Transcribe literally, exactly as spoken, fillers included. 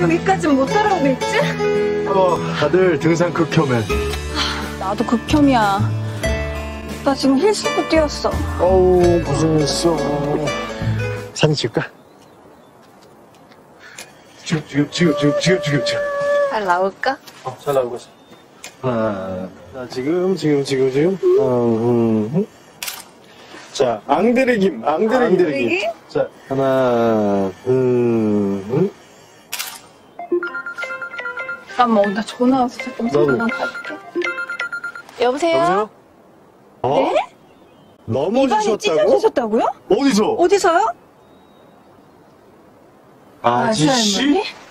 여기까진 못 따라오고 있지? 어, 다들 등산 극혐해. 나도 극혐이야. 나 지금 힐 신고 뛰었어. 어우, 고생했어. 사진 찍을까? 지금, 지금, 지금, 지금, 지금, 지금, 지금. 잘 나올까? 어, 잘 나오고 있어. 하나, 자, 지금, 지금, 지금, 지금. 음, 음. 자, 앙드레김, 앙드레김. 앙드레김? 자, 하나, 둘, 음. 잠깐만, 나 전화 왔어. 잠깐만, 나도. 전화 받을게. 여보세요? 여보세요? 어? 네? 입안이 넘어지셨다고? 찢어지셨다고요? 어디서? 어디서요? 아저씨? 아저씨 할머니?